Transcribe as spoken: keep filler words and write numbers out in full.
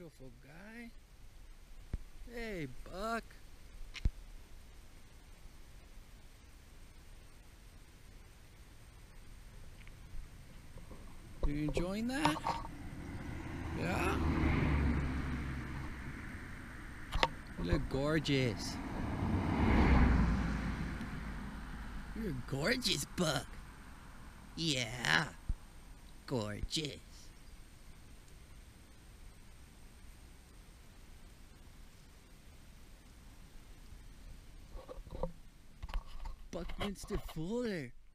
beautiful guy. Hey, Buck. Are you enjoying that? Yeah? You look gorgeous. You're gorgeous, Buck. Yeah. Gorgeous. Buckminster Fuller.